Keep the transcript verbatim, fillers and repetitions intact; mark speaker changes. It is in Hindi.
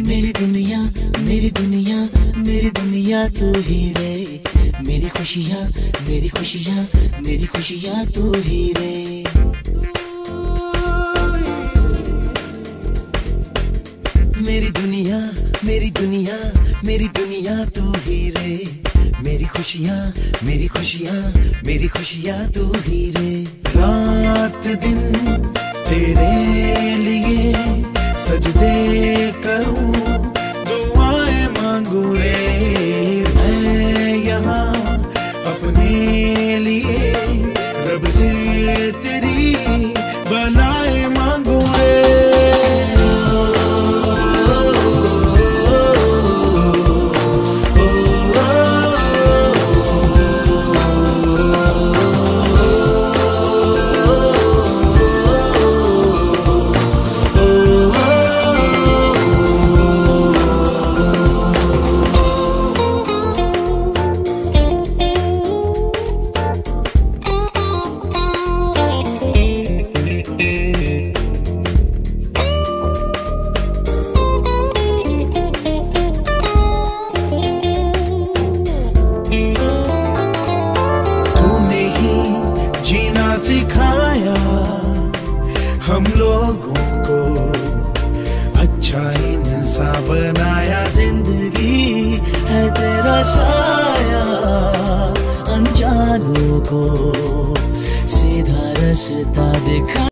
Speaker 1: मेरी दुनिया मेरी दुनिया मेरी दुनिया तू ही रे, मेरी खुशियाँ मेरी खुशियाँ मेरी खुशियाँ तू ही रे। मेरी दुनिया मेरी दुनिया मेरी दुनिया तू ही रे, मेरी खुशियाँ मेरी खुशियाँ मेरी खुशियाँ तू ही रे। रात दिन तेरे लिए सजदे करूं, दुआएं मांगू रे मैं यहाँ अपने लिए, रब से तेरी बनाए मांगू रे। सिखाया हम लोगों को, अच्छा इंसान बनाया, जिंदगी है तेरा साया, अनजानों को सीधा रास्ता दिखा।